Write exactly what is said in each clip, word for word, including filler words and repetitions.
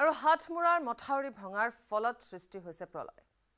আৰু হাতমুৰাৰ মথাউৰি ভঙাৰ ফলত সৃষ্টি হৈছে প্ৰলয়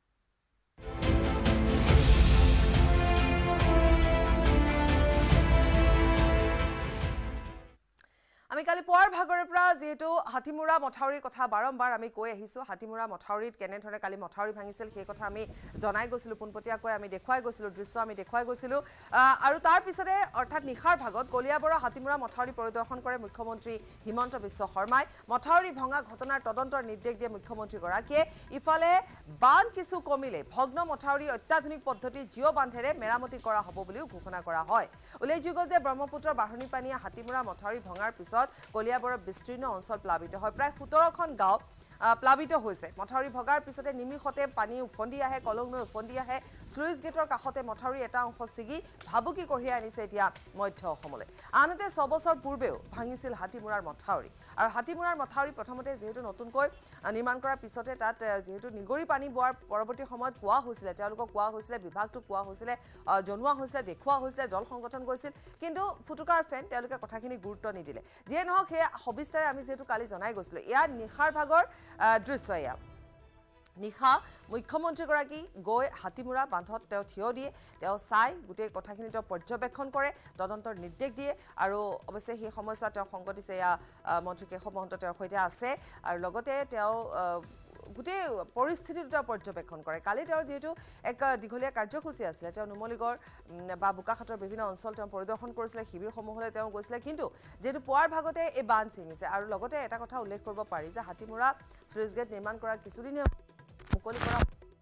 আমি কালি পুৱাৰ ভাগৰে পৰা যেহেতু হাতিমুৰা মথাউৰিৰ কথা বাৰম্বাৰ আমি কৈ আহিছো হাতিমুৰা মথাউৰিত কেনে ধৰণে কালি মথাউৰি ভাঙিছিল সেই কথা আমি জনাই গৈছিলো পুনপটীয়াকৈ আমি দেখুৱাই গৈছিলো দৃশ্য আমি দেখুৱাই গৈছিলো আৰু তাৰ পিছতে অৰ্থাৎ নিখাৰ ভাগত কলিয়াবৰ হাতিমুৰা মথাউৰি পৰিদৰ্শন কৰে মুখ্যমন্ত্ৰী হিমন্ত বিশ্ব শৰ্মাই মথাউৰি ভঙা ঘটনাৰ তদন্তৰ নিৰ্দেশ দিয়ে মুখ্যমন্ত্ৰী গৰাকীয়ে ইফালে বান কিছু কমিলে ভগ্ন মথাউৰি অত্যাধুনিক পদ্ধতি জিঅ' বান্ধেৰে মেৰামতি কৰা হ'ব বুলিও ঘোষণা কৰা হয় উল্লেখযোগ্য যে ব্ৰহ্মপুত্ৰৰ বাঢ়নী পানীয়ে হাতিমুৰা মথাউৰি ভঙাৰ পিছত কলিয়াবৰৰ বিস্তীৰ্ণ অঞ্চল প্লাবিত হয় প্ৰায় সোতৰখন গাঁও প্লাবিত হৈছে মথাউৰি ভগাৰ পিছতে নিমিষতে পানী উফন্দি আহে কলংলৈ উফন্দি আহে স্লুইচ গেটৰ কাষতে মথাউৰি এটা অংশ ছিগি ভাবুকি কঢ়িয়াই আনিছে এতিয়া মধ্য অসমলৈ আনহাতে ছবছৰ পূৰ্বেও ভাঙিছিল হাতিমুৰাৰ মথাউৰি আৰু হাতিমুৰাৰ মথাউৰি প্ৰথমতে যেহেতু নতুনকৈ নিৰ্মাণ কৰাৰ পিছতে তাত যেহেতু নিগৰি পানী বোৱাৰ পৰৱৰ্তী সময়ত কোৱা হৈছিলে তেওঁলোকক কোৱা হৈছিলে বিভাগটো কোৱা হৈছিলে জনোৱা হৈছিলে দেখুওৱা হৈছিলে দল সংগঠন গৈছিল কিন্তু ফুটুকাৰ ফেন তেওঁলোকে কথাখিনি গুৰুত্ব নিদিলে যিয়ে নহওক সেই সবিস্তাৰে আমি যেহেতু কালি জনাই গৈছিলো ইয়াৰ নিখাৰ ভাগৰ দৃশ্য এয়া নিখা মুখ্যমন্ত্ৰীগৰাকী গৈ হাতিমুৰা বান্ধত তেওঁ থিয় দিয়ে তেওঁ চাই গোটেই কথাখিনি তেওঁ পৰ্যবেক্ষণ কৰে তদন্তৰ নিৰ্দেশ দিয়ে আৰু অৱশ্যে সেই সমস্যা তেওঁ সংগ দিছে এয়া মন্ত্ৰী কেশৱ মহন্ত তেওঁৰ সৈতে আছে আৰু লগতে তেওঁ গোটেই পৰিস্থিতিটো তেওঁ পৰ্যবেক্ষণ কৰে কালি তেওঁৰ যেহেতু এক দীঘলীয়া কাৰ্যসূচী আছিলে তেওঁ নুমলীগড় বা বোকাখাটৰ বিভিন্ন অঞ্চল তেওঁ পৰিদৰ্শন কৰিছিলে শিবিৰসমূহলৈ তেওঁ গৈছিলে কিন্তু যেহেতু পুৱাৰ ভাগতে এই বান ছিঙিছে আৰু লগতে এটা কথা উল্লেখ কৰিব পাৰি যে হাতিমুৰা স্লুইচ গেট নিৰ্মাণ কৰা কিছুদিনে মুকলি কৰা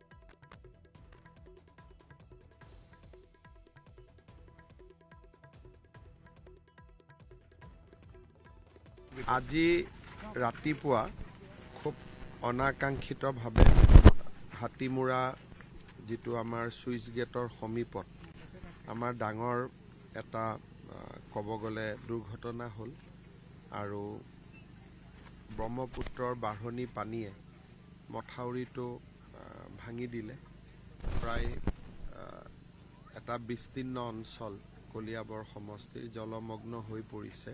আজি ৰাতিপুৱা খুব অনাকাংক্ষিতভাৱে হাতিমুৰা যিটো আমাৰ চুইচ গেটৰ সমীপত আমাৰ ডাঙৰ এটা ক'ব গ'লে দুৰ্ঘটনা হ'ল আৰু ব্ৰহ্মপুত্ৰৰ বাঢ়নী পানীয়ে মথাউৰিটো ভাঙি দিলে প্ৰায় এটা বিস্তীৰ্ণ অঞ্চল কলিয়াবৰ সমষ্টিৰ জলমগ্ন হৈ পৰিছে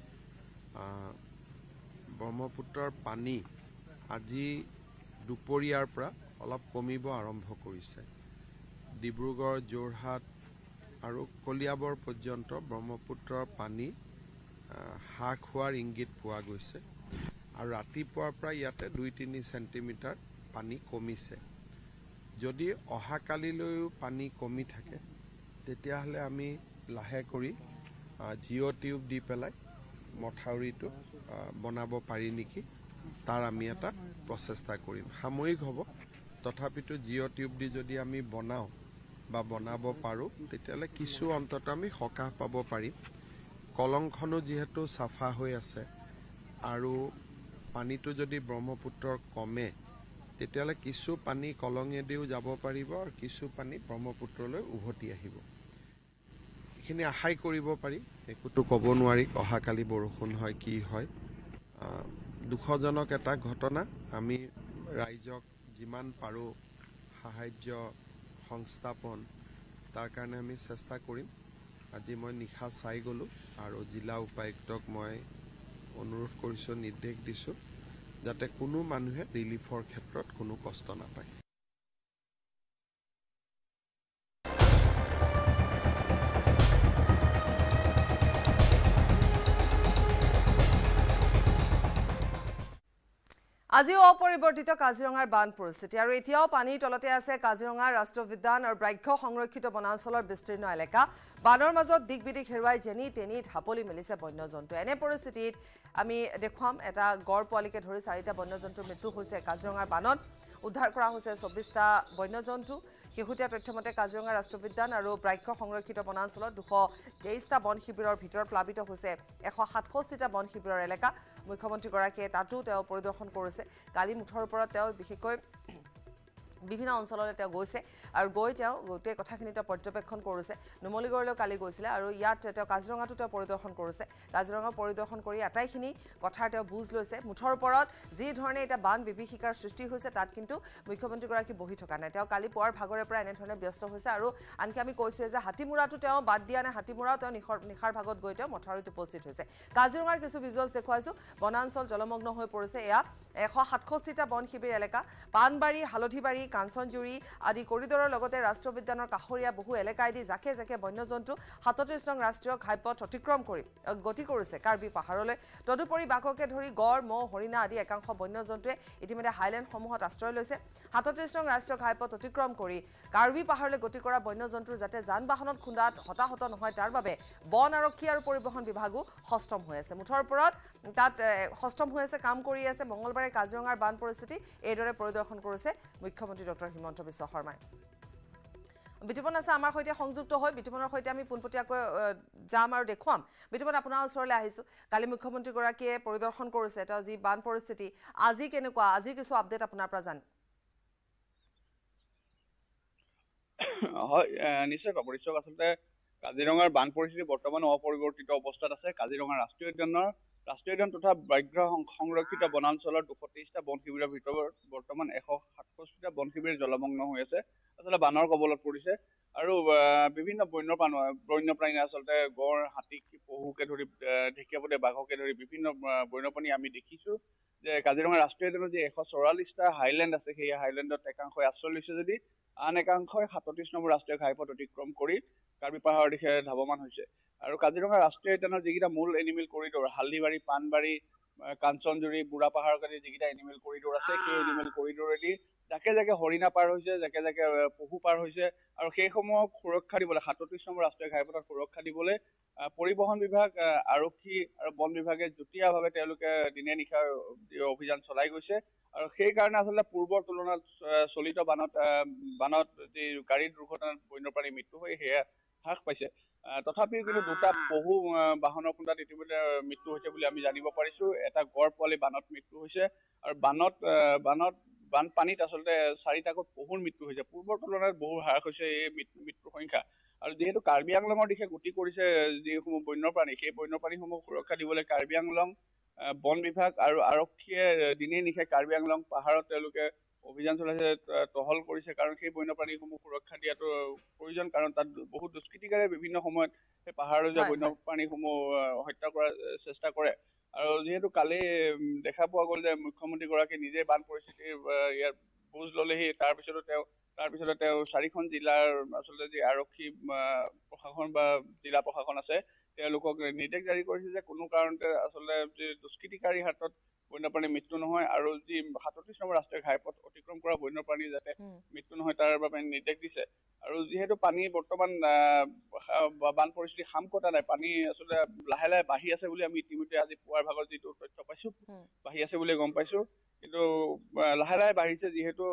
ব্ৰহ্মপুত্ৰৰ পানী আজি দুপৰীয়াৰ পৰা অলপ কমিব আৰম্ভ কৰিছে ডিব্ৰুগড় যোৰহাট আৰু কলিয়াবৰ পৰ্যন্ত ব্ৰহ্মপুত্ৰৰ পানী হ্ৰাস হোৱাৰ ইংগিত পোৱা গৈছে আৰু ৰাতিপুৱাৰ পৰা ইয়াতে দুই তিনি চেণ্টিমিটাৰ পানী কমিছে যদি অহাকালিলৈও পানী কমি থাকে তেতিয়াহ'লে আমি লাহে কৰি জিঅ' টিউব দি পেলাই মথাউৰিটো বনাব পাৰি নেকি তাৰ আমি এটা প্ৰচেষ্টা কৰিম সাময়িক হ'ব তথাপিতো জিঅ' টিউব দি যদি আমি বনাওঁ বা বনাব পাৰোঁ তেতিয়াহ'লে কিছু অন্তত আমি সকাহ পাব পাৰিম কলংখনো যিহেতু চাফা হৈ আছে আৰু পানীটো যদি ব্ৰহ্মপুত্ৰৰ কমে তেতিয়াহ'লে কিছু পানী কলঙেদিও যাব পাৰিব আৰু কিছু পানী ব্ৰহ্মপুত্ৰলৈ উভতি আহিব এইখিনি আশাই কৰিব পাৰি একোতো ক'ব নোৱাৰি অহাকালি বৰষুণ হয় কি হয় দুখজনক এটা ঘটনা আমি ৰাইজক যিমান পাৰোঁ সাহায্য সংস্থাপন তাৰ কাৰণে আমি চেষ্টা কৰিম আজি মই নিশা চাই গ'লোঁ আৰু জিলা উপায়ুক্তক মই অনুৰোধ কৰিছোঁ নিৰ্দেশ দিছোঁ যাতে কোনো মানুহে ৰিলিফৰ ক্ষেত্ৰত কোনো কষ্ট নাপায় আজিও অপৰিৱৰ্তিত কাজিৰঙাৰ বান পৰিস্থিতি আৰু এতিয়াও পানীৰ তলতে আছে কাজিৰঙাৰ ৰাষ্ট্ৰীয় উদ্যান আৰু ব্ৰাঘ্য সংৰক্ষিত বনাঞ্চলৰ বিস্তীৰ্ণ এলেকা বানৰ মাজত দিক বিদিক হেৰুৱাই যেনি তেনি ঢাপলি মেলিছে বন্যজন্তু এনে পৰিস্থিতিত আমি দেখুৱাম এটা গড় পোৱালিকে ধৰি চাৰিটা বন্যজন্তুৰ মৃত্যু হৈছে কাজিৰঙাৰ বানত উদ্ধাৰ কৰা হৈছে চৌব্বিছটা বন্যজন্তু শেহতীয়া তথ্যমতে কাজিৰঙা ৰাষ্ট্ৰীয় উদ্যান আৰু ব্ৰাঘ্য সংৰক্ষিত বনাঞ্চলত দুশ তেইছটা বন শিবিৰৰ ভিতৰত প্লাবিত হৈছে এশ সাতষষ্ঠিটা বন শিবিৰৰ এলেকা মুখ্যমন্ত্ৰীগৰাকীয়ে তাতো তেওঁ পৰিদৰ্শন কৰিছে কালি মুঠৰ ওপৰত তেওঁ বিশেষকৈ বিভিন্ন অঞ্চললৈ তেওঁ গৈছে আৰু গৈ তেওঁ গোটেই কথাখিনি তেওঁ পৰ্যবেক্ষণ কৰিছে নুমলীগড়লৈ কালি গৈছিলে আৰু ইয়াত তেওঁ কাজিৰঙাটো তেওঁ পৰিদৰ্শন কৰিছে কাজিৰঙা পৰিদৰ্শন কৰি আটাইখিনি কথাৰ তেওঁ বুজ লৈছে মুঠৰ ওপৰত যি ধৰণে এটা বান বিভীষিকাৰ সৃষ্টি হৈছে তাত কিন্তু মুখ্যমন্ত্ৰীগৰাকী বহি থকা নাই তেওঁ কালি পুৱাৰ ভাগৰে পৰা এনেধৰণে ব্যস্ত হৈছে আৰু আনকি আমি কৈছোৱে যে হাতীমূৰাটো তেওঁ বাদ দিয়া নাই হাতীমূৰাও তেওঁ নিশৰ নিশাৰ ভাগত গৈ তেওঁ মথাউৰিত উপস্থিত হৈছে কাজিৰঙাৰ কিছু ভিজুৱেলছ দেখুৱাইছোঁ বনাঞ্চল জলমগ্ন হৈ পৰিছে এয়া এশ সাতষষ্ঠিটা বন শিবিৰ এলেকা পাণবাৰী হালধিবাৰী কাঞ্চনজুৰি আদি কৰিডৰৰ লগতে ৰাষ্ট্ৰীয় উদ্যানৰ কাষৰীয়া বহু এলেকাইদি জাকে জাকে বন্যজন্তু সাতত্ৰিছ নং ৰাষ্ট্ৰীয় ঘাইপথ অতিক্ৰম কৰি গতি কৰিছে কাৰ্বি পাহাৰলৈ তদুপৰি বাঘকে ধৰি গড় মহ হৰিণা আদি একাংশ বন্যজন্তুৱে ইতিমধ্যে হাইলেণ্ডসমূহত আশ্ৰয় লৈছে সাতত্ৰিছ নং ৰাষ্ট্ৰীয় ঘাইপথ অতিক্ৰম কৰি কাৰ্বি পাহাৰলৈ গতি কৰা বন্যজন্তুৰ যাতে যান বাহনত খুন্দাত হতাহত নহয় তাৰ বাবে বন আৰক্ষী আৰু পৰিবহণ বিভাগো সষ্টম হৈ আছে মুঠৰ ওপৰত তাত সষ্টম হৈ আছে কাম কৰি আছে মঙলবাৰে কাজিৰঙাৰ বান পৰিস্থিতি এইদৰে পৰিদৰ্শন কৰিছে মুখ্যমন্ত্ৰী ডক্টৰ হিমন্ত বিশ্ব শৰ্মাই বিতুপন আছে আমাৰ সৈতে সংযুক্ত হৈ বিতুপনৰ সৈতে আমি পোনপটীয়াকৈ যাম আৰু দেখুৱাম বিতুপন আপোনাৰ ওচৰলৈ আহিছোঁ কালি মুখ্যমন্ত্ৰীগৰাকীয়ে পৰিদৰ্শন কৰিছে তেওঁ যি বান পৰিস্থিতি আজি কেনেকুৱা আজি কিছু আপডেট আপোনাৰ পৰা জান হয় নিশ্চয় পাব নিশ্চয় আচলতে কাজিৰঙাৰ বান পৰিস্থিতি বৰ্তমান অপৰিৱৰ্তিত অৱস্থাত আছে কাজিৰঙা ৰাষ্ট্ৰীয় উদ্যানৰ ৰাষ্ট্ৰীয় উদ্যান তথা ব্যাঘ্ৰ সংৰক্ষিত বনাঞ্চলৰ দুশ তেইছটা বন শিবিৰৰ ভিতৰত বৰ্তমান এশ সাতষষ্ঠিটা বন শিবিৰ জলমগ্ন হৈ আছে আচলতে বানৰ কবলত পৰিছে আৰু বিভিন্ন বন্যপ্ৰাণী বন্যপ্ৰাণী আচলতে গড় হাতী পহুকে ধৰি ঢেকীয়াপতীয়া বাঘকে ধৰি বিভিন্ন বন্যপ্ৰাণী আমি দেখিছোঁ যে কাজিৰঙা ৰাষ্ট্ৰীয় উদ্যানৰ যি এশ চৌৰাল্লিছটা হাইলেণ্ড আছে সেই হাইলেণ্ডত একাংশই আশ্ৰয় লৈছে যদি আন একাংশই সাতত্ৰিছ নম্বৰ ৰাষ্ট্ৰীয় ঘাইপথ অতিক্ৰম কৰি কাৰ্বি পাহাৰৰ দিশে ধাৱমান হৈছে আৰু কাজিৰঙা ৰাষ্ট্ৰীয় উদ্যানৰ যিকেইটা মূল এনিমেল কৰিডৰ হালধিবাৰী পাণবাৰী কাঞ্চনজুৰি বুঢ়া পাহাৰৰ কাৰণে যিকেইটা এনিমেল কৰিডৰ আছে সেই এনিমেল কৰিডৰেদি জাকে জাকে হৰিণা পাৰ হৈছে জাকে জাকে পহু পাৰ হৈছে আৰু সেইসমূহক সুৰক্ষা দিবলৈ সাতত্ৰিছ নম্বৰ ৰাষ্ট্ৰীয় ঘাইপথত সুৰক্ষা দিবলৈ পৰিবহণ বিভাগ আৰক্ষী আৰু বন বিভাগে যুটীয়াভাৱে তেওঁলোকে দিনে নিশা অভিযান চলাই গৈছে আৰু সেইকাৰণে আচলতে পূৰ্বৰ তুলনাত চলিত বানত বানত যি গাড়ী দুৰ্ঘটনাত বন্যপ্ৰাণীৰ মৃত্যু হয় সেয়া হ্ৰাস পাইছে তথাপিও কিন্তু দুটা পহু বাহনৰ খুন্দাত ইতিমধ্যে মৃত্যু হৈছে বুলি আমি জানিব পাৰিছো এটা গড় পোৱালি বানত মৃত্যু হৈছে আৰু বানত বানত বানপানীত আচলতে চাৰিটাকৈ পহুৰ মৃত্যু হৈছে পূৰ্বৰ তুলনাত বহু হ্ৰাস হৈছে এই মৃত্যুৰ সংখ্যা আৰু যিহেতু কাৰ্বি আংলঙৰ দিশে গতি কৰিছে যিসমূহ বন্যপ্ৰাণী সেই বন্যপ্ৰাণীসমূহ সুৰক্ষা দিবলৈ কাৰ্বি আংলং বন বিভাগ আৰু আৰক্ষীয়ে দিনে নিশে কাৰ্বি আংলং পাহাৰত তেওঁলোকে অভিযান চলাইছে টহল কৰিছে কাৰণ সেই বন্যপ্ৰাণীসমূহ সুৰক্ষা দিয়াটো প্ৰয়োজন কাৰণ তাত বহুত দুষ্কৃতিকাৰে বিভিন্ন সময়ত সেই পাহাৰলৈ যোৱা বন্যপ্ৰাণীসমূহ হত্যা কৰাৰ চেষ্টা কৰে আৰু যিহেতু কালি দেখা পোৱা গ'ল যে মুখ্যমন্ত্ৰীগৰাকী নিজে বান পৰিস্থিতিৰ ইয়াৰ বুজ ল'লেহি তাৰপিছতো তেওঁ তাৰপিছতে তেওঁ চাৰিখন জিলাৰ আচলতে যি আৰক্ষী প্ৰশাসন বা জিলা প্ৰশাসন আছে তেওঁলোকক নিৰ্দেশ জাৰি কৰিছে যে কোনো কাৰণতে আচলতে যি দুষ্কৃতিকাৰীৰ হাতত বন্যপ্ৰাণীৰ মৃত্যু নহয় আৰু যি সাতত্ৰিছ নম্বৰ ৰাষ্ট্ৰীয় ঘাইপথ অতিক্ৰম কৰা বন্যপ্ৰাণী যাতে মৃত্যু নহয় তাৰ বাবে নিৰ্দেশ দিছে আৰু যিহেতু পানী বৰ্তমান বান পৰিস্থিতি সাম কটা নাই পানী আচলতে লাহে লাহে বাঢ়ি আছে বুলি আমি ইতিমধ্যে আজি পুৱাৰ ভাগত যিটো তথ্য পাইছো বাঢ়ি আছে বুলি গম পাইছো কিন্তু লাহে লাহে বাঢ়িছে যিহেতু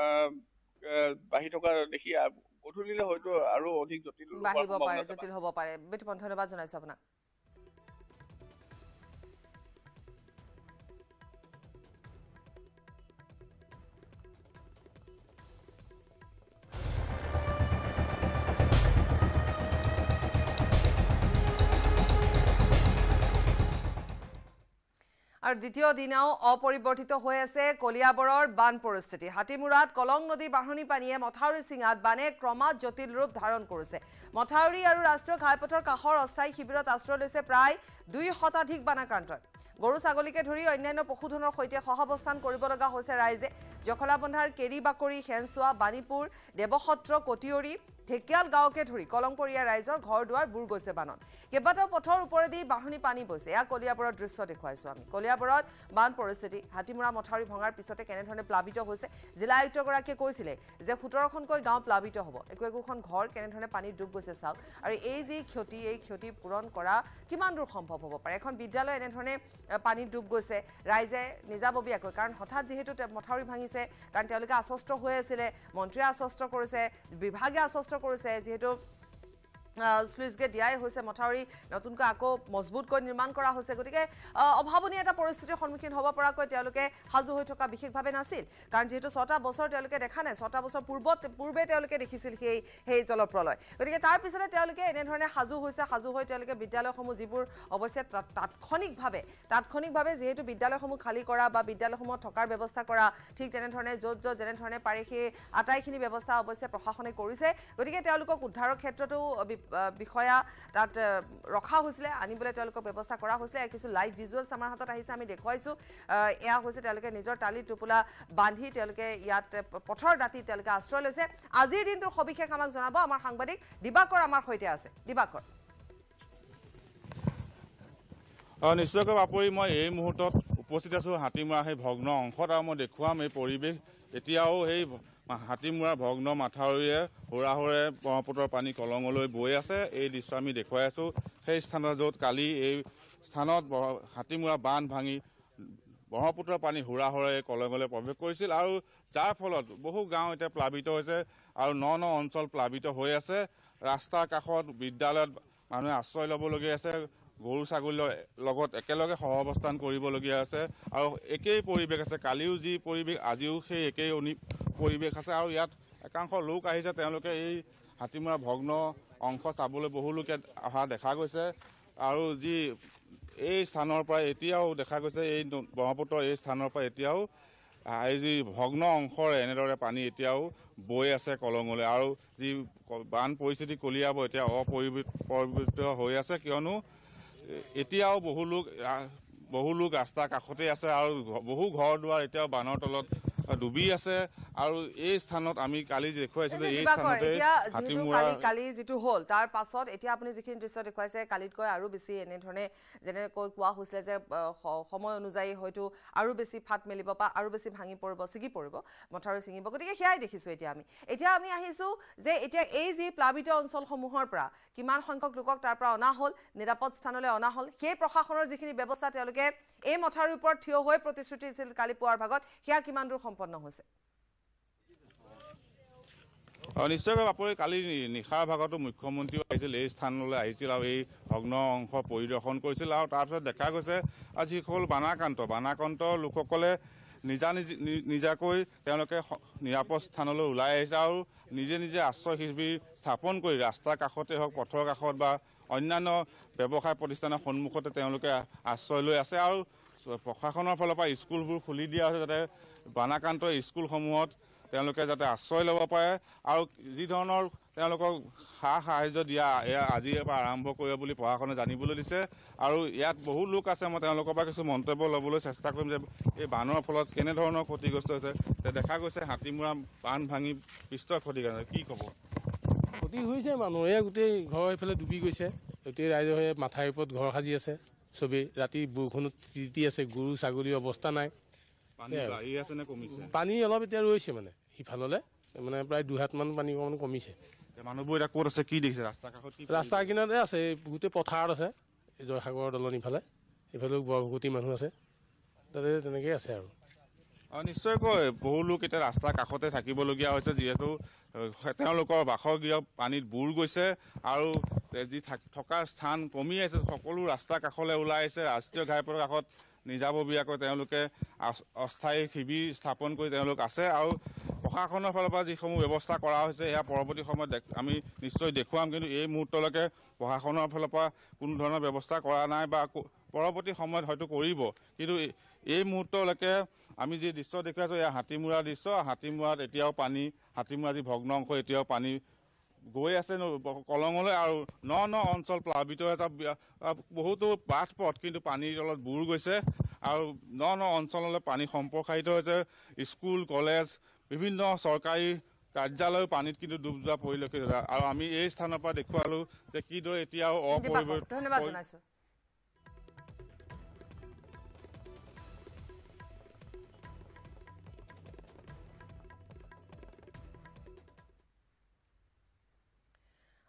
বাঢ়ি থকা দেখি গধূলিলৈ হয়তো আৰু অধিক জটিল বাঢ়িব পাৰে জটিল হ'ব পাৰে বিতুপন ধন্যবাদ জনাইছো আপোনাক আৰু দ্বিতীয় দিনাও অপৰিৱৰ্তিত হৈ আছে কলিয়াবৰৰ বান পৰিস্থিতি হাতীমূৰাত কলং নদীৰ বাঢ়নী পানীয়ে মথাউৰি চিঙাত বানে ক্ৰমাৎ জটিল ৰূপ ধাৰণ কৰিছে মথাউৰি আৰু ৰাষ্ট্ৰীয় ঘাইপথৰ কাষৰ অস্থায়ী শিবিৰত আশ্ৰয় লৈছে প্ৰায় দুই শতাধিক বানাক্ৰান্তই গৰু ছাগলীকে ধৰি অন্যান্য পশুধনৰ সৈতে সহাৱস্থান কৰিব লগা হৈছে ৰাইজে জখলাবন্ধাৰ কেৰি বাকৰি হেনচোৱা বাণীপুৰ দেৱসত্ৰ কটিয়ৰী ঢেকিয়াল গাঁৱকে ধৰি কলংপৰীয়া ৰাইজৰ ঘৰ দুৱাৰ বুৰ গৈছে বানত কেইবাটাও পথৰ ওপৰেদি বাঢ়নী পানী বৈছে এয়া কলিয়াবৰৰ দৃশ্য দেখুৱাইছোঁ আমি কলিয়াবৰত বান পৰিস্থিতি হাতীমূৰা মথাউৰি ভঙাৰ পিছতে কেনেধৰণে প্লাবিত হৈছে জিলা আয়ুক্তগৰাকীয়ে কৈছিলে যে সোতৰখনকৈ গাঁও প্লাবিত হ'ব একো একোখন ঘৰ কেনেধৰণে পানীত ডুব গৈছে চাওক আৰু এই যি ক্ষতি এই ক্ষতি পূৰণ কৰা কিমান দূৰ সম্ভৱ হ'ব পাৰে এখন বিদ্যালয় এনেধৰণে পানীত ডুব গৈছে ৰাইজে নিজাববীয়াকৈ কাৰণ হঠাৎ যিহেতু মথাউৰি ভাঙিছে কাৰণ তেওঁলোকে আশ্বস্ত হৈ আছিলে মন্ত্ৰীয়ে আশ্বস্ত কৰিছে বিভাগে আশ্বস্ত কৰিছে যেহেতু স্লুইচ গেট দিয়াই হৈছে মথাউৰি নতুনকৈ আকৌ মজবুতকৈ নিৰ্মাণ কৰা হৈছে গতিকে অভাৱনীয় এটা পৰিস্থিতিৰ সন্মুখীন হ'ব পৰাকৈ তেওঁলোকে সাজু হৈ থকা বিশেষভাৱে নাছিল কাৰণ যেহেতু ছটা বছৰ তেওঁলোকে দেখা নাই ছটা বছৰ পূৰ্বত পূৰ্বে তেওঁলোকে দেখিছিল সেই সেই জলপ্ৰলয় গতিকে তাৰ পিছতে তেওঁলোকে এনেধৰণে সাজু হৈছে সাজু হৈ তেওঁলোকে বিদ্যালয়সমূহ যিবোৰ অৱশ্যে তাৎক্ষণিকভাৱে তাৎক্ষণিকভাৱে যেহেতু বিদ্যালয়সমূহ খালী কৰা বা বিদ্যালয়সমূহত থকাৰ ব্যৱস্থা কৰা ঠিক তেনেধৰণে য'ত য'ত যেনেধৰণে পাৰে সেই আটাইখিনি ব্যৱস্থা অৱশ্যে প্ৰশাসনে কৰিছে গতিকে তেওঁলোকক উদ্ধাৰৰ ক্ষেত্ৰতো বিষয়া তাত ৰখা হৈছিলে আনিবলৈ তেওঁলোকক ব্যৱস্থা কৰা হৈছিলে কিছু লাইভ ভিজুৱেলছ আমাৰ হাতত আহিছে আমি দেখুৱাইছোঁ এয়া হৈছে তেওঁলোকে নিজৰ টালি টোপোলা বান্ধি তেওঁলোকে ইয়াত পথৰ দাঁতি তেওঁলোকে আশ্ৰয় লৈছে আজিৰ দিনটোৰ সবিশেষ আমাক জনাব আমাৰ সাংবাদিক দিবাকৰ আমাৰ সৈতে আছে দিবাকৰ নিশ্চয়কৈ বাপৰি মই এই মুহূৰ্তত উপস্থিত আছোঁ হাতীমৰা সেই ভগ্ন অংশত আৰু মই দেখুৱাম এই পৰিৱেশ এতিয়াও সেই হাতীমৰা ভগ্ন মাথাউৰিয়ে হুৰা হুৰে ব্ৰহ্মপুত্ৰৰ পানী কলঙলৈ বৈ আছে এই দৃশ্য আমি দেখুৱাই আছোঁ সেই স্থানত য'ত কালি এই স্থানত হাতীমৰা বান্ধ ভাঙি ব্ৰহ্মপুত্ৰৰ পানী হুৰা হুৰে কলঙলৈ প্ৰৱেশ কৰিছিল আৰু যাৰ ফলত বহু গাঁও এতিয়া প্লাবিত হৈছে আৰু ন ন অঞ্চল প্লাবিত হৈ আছে ৰাস্তাৰ কাষত বিদ্যালয়ত মানুহে আশ্ৰয় ল'বলগীয়া আছে গৰু ছাগলীৰ লগত একেলগে সহাৱস্থান কৰিবলগীয়া আছে আৰু একেই পৰিৱেশ আছে কালিও যি পৰিৱেশ আজিও সেই একেই পৰিৱেশ আছে আৰু ইয়াত একাংশ লোক আহিছে তেওঁলোকে এই হাতীমৰা ভগ্ন অংশ চাবলৈ বহু লোকে অহা দেখা গৈছে আৰু যি এই স্থানৰ পৰা এতিয়াও দেখা গৈছে এই ব্ৰহ্মপুত্ৰৰ এই স্থানৰ পৰা এতিয়াও এই যি ভগ্ন অংশৰে এনেদৰে পানী এতিয়াও বৈ আছে কলঙলৈ আৰু যি বান পৰিস্থিতি কলিয়াবৰ এতিয়া অপৰিৱৰ্তিত হৈ আছে কিয়নো এতিয়াও বহু লোক বহু লোক ৰাস্তাৰ কাষতে আছে আৰু বহু ঘৰ দুৱাৰ এতিয়াও বানৰ তলত ডুবি আছে আৰু এই স্থানত আমি কালি দেখুৱাইছিলো এই স্থানতে কালি কালি যেটো হল তাৰ পাছত এতিয়া আপুনি যিখিনি দৃশ্য দেখুৱাইছে কালিতকৈ আৰু বেছি এনে ধৰণে যেনেকৈ কোৱা হৈছিলে যে সময় অনুযায়ী হয়তো আৰু বেছি ফাট মেলিব বা আৰু বেছি ভাঙি পৰিব ছিগি পৰিব মথাউৰি ছিঙিব গতিকে সেয়াই দেখিছোঁ এতিয়া আমি এতিয়া আমি আহিছোঁ যে এতিয়া এই যি প্লাবিত অঞ্চলসমূহৰ পৰা কিমান সংখ্যক লোকক তাৰ পৰা অনা হ'ল নিৰাপদ স্থানলৈ অনা হ'ল সেই প্ৰশাসনৰ যিখিনি ব্যৱস্থা তেওঁলোকে এই মথাউৰিৰ ওপৰত থিয় হৈ প্ৰতিশ্ৰুতি দিছিল কালি পুৱাৰ ভাগত সেয়া কিমান দূৰ সম্পন্ন হৈছে নিশ্চয়কৈ বাপৰি কালি নিশাৰ ভাগতো মুখ্যমন্ত্ৰীও আহিছিল এই স্থানলৈ আহিছিল আৰু এই ভগ্ন অংশ পৰিদৰ্শন কৰিছিল আৰু তাৰপিছত দেখা গৈছে আৰু যিসকল বানাক্ৰান্ত বানাক্ৰান্ত লোকসকলে নিজা নিজ নিজাকৈ তেওঁলোকে নিৰাপদ স্থানলৈ ওলাই আহিছে আৰু নিজে নিজে আশ্ৰয় শিবিৰ স্থাপন কৰি ৰাস্তাৰ কাষতে হওক পথৰ কাষত বা অন্যান্য ব্যৱসায় প্ৰতিষ্ঠানৰ সন্মুখতে তেওঁলোকে আশ্ৰয় লৈ আছে আৰু প্ৰশাসনৰ ফালৰ পৰা স্কুলবোৰ খুলি দিয়া হৈছে যাতে বানাক্ৰান্ত স্কুলসমূহত তেওঁলোকে যাতে আশ্ৰয় ল'ব পাৰে আৰু যি ধৰণৰ তেওঁলোকক সা সাহায্য দিয়া এয়া আজিৰ পৰা আৰম্ভ কৰিব বুলি প্ৰশাসনে জানিবলৈ দিছে আৰু ইয়াত বহু লোক আছে মই তেওঁলোকৰ পৰা কিছু মন্তব্য ল'বলৈ চেষ্টা কৰিম যে এই বানৰ ফলত কেনেধৰণৰ ক্ষতিগ্ৰস্ত হৈছে দেখা গৈছে হাতীমৰা বান্ধ ভাঙি বিস্তৰ ক্ষতিগ্ৰস্ত কি ক'ব ক্ষতি হৈছে মানুহে গোটেই ঘৰ এইফালে ডুবি গৈছে গোটেই ৰাইজে মাথাৰ ওপৰত ঘৰ সাজি আছে চবেই ৰাতি বৰষুণত তিতি আছে গৰু ছাগলীৰ অৱস্থা নাই পানী অলপ এতিয়া ৰৈছে মানে সিফাললৈ মানে প্ৰায় দুহাতমান পানী অকণমান কমিছে মানুহবোৰ এতিয়া ক'ত আছে কি দেখিছে ৰাস্তাৰ কাষত ৰাস্তাৰ কিনাৰতে আছে গোটেই পথাৰত আছে জয়সাগৰৰ দলনিফালে এইফালেও বৰভূতি মানুহ আছে তাতে তেনেকৈ আছে আৰু নিশ্চয়কৈ বহু লোক এতিয়া ৰাস্তাৰ কাষতে থাকিবলগীয়া হৈছে যিহেতু তেওঁলোকৰ বাসগৃহ পানীত বুৰ গৈছে আৰু যি থকাৰ স্থান কমি আছে সকলো ৰাস্তাৰ কাষলৈ ওলাই আহিছে ৰাষ্ট্ৰীয় ঘাইপথৰ কাষত নিজাববীয়াকৈ তেওঁলোকে অস্থায়ী শিবিৰ স্থাপন কৰি তেওঁলোক আছে আৰু প্ৰশাসনৰ ফালৰ পৰা যিসমূহ ব্যৱস্থা কৰা হৈছে এয়া পৰৱৰ্তী সময়ত আমি নিশ্চয় দেখুৱাম কিন্তু এই মুহূৰ্তলৈকে প্ৰশাসনৰ ফালৰ পৰা কোনো ধৰণৰ ব্যৱস্থা কৰা নাই বা পৰৱৰ্তী সময়ত হয়তো কৰিব কিন্তু এই মুহূৰ্তলৈকে আমি যি দৃশ্য দেখি আছোঁ এয়া হাতীমূৰাৰ দৃশ্য হাতীমূৰাত এতিয়াও পানী হাতীমূৰা যি ভগ্ন অংশ এতিয়াও পানী গৈ আছে কলঙলৈ আৰু ন ন অঞ্চল প্লাবিত এটা বহুতো বাট পথ কিন্তু পানীৰ তলত বুৰ গৈছে আৰু ন ন অঞ্চললৈ পানী সম্প্ৰসাৰিত হৈছে স্কুল কলেজ বিভিন্ন চৰকাৰী কাৰ্যালয় পানীত কিন্তু ডুব যোৱা পৰিলক্ষিত হৈছে আৰু আমি এই স্থানৰ পৰা দেখুৱালোঁ যে কিদৰে এতিয়াও অপৰিৱৰ্তিত ধন্যবাদ জনাইছোঁ